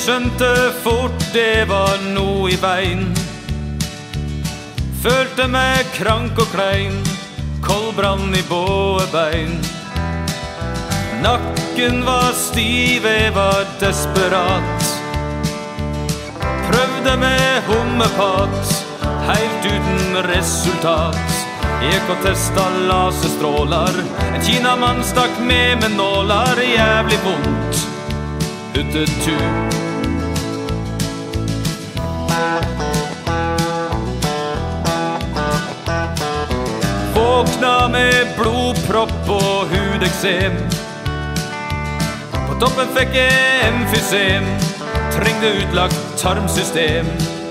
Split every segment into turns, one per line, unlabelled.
skjønte fort det var noe i veien. Følte meg krank og klein, koldbrann i både bein. Nakken var stiv, jeg var desperat. Prøvde med hommepat, helt uten resultat. Jeg og testa laserstrålar, en kinamann stakk med nålar. Jævlig vondt, hyttetu. Våkna med blodpropp og hudeksem. På toppen fikk jeg emfysem, trengte utlagt tarmsystem.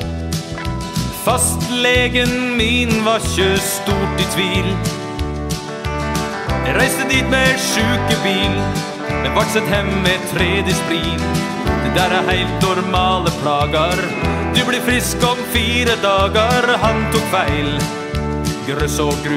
Fastlegen min var ikke stort i tvil. Jeg reiste dit med sjukebil, men vart sett hem med 3D-sprin. Det der helt normale plager, du blir frisk om 4 dager. Han tok feil, grøss og gru.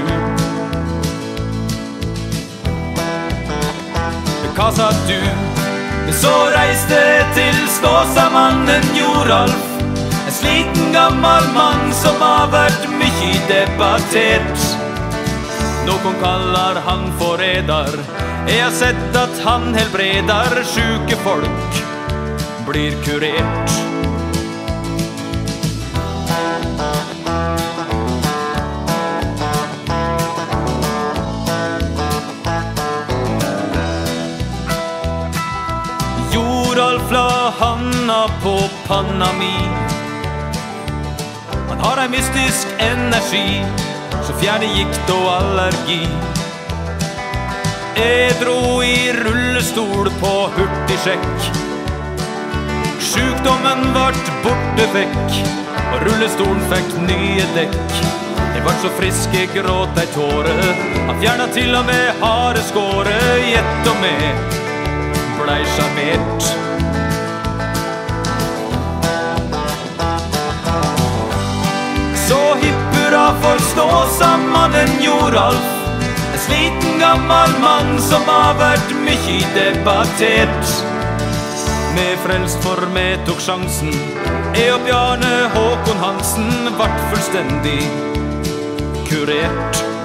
Hva sa du? Så reiste til Snåsamannen Joralf, en sliten gammel mann som har vært mye debattert. Noen kaller han forræder, jeg har sett at han helbreder. Sjuke folk blir kurert. Joralf la handa på panna mi. Han har en mystisk energi som fjerner gikt og allergi. Jeg dro i rullestol på hurtigsjekk. Sjukdommen vart borte vekk, og rullestolen fikk nye dekk. Jeg vart så frisk, jeg gråt ei tåre. Han fjernet til og med hareskåret. Gjett om jeg blei sjarmert. Så hipp hurra for Snåsamannen Joralf, en sliten gammel mann som har vært mye debattert. Vi frelst for vi tok sjansen, jeg og Bjarne Håkon Hansen vart fullstendig kurert.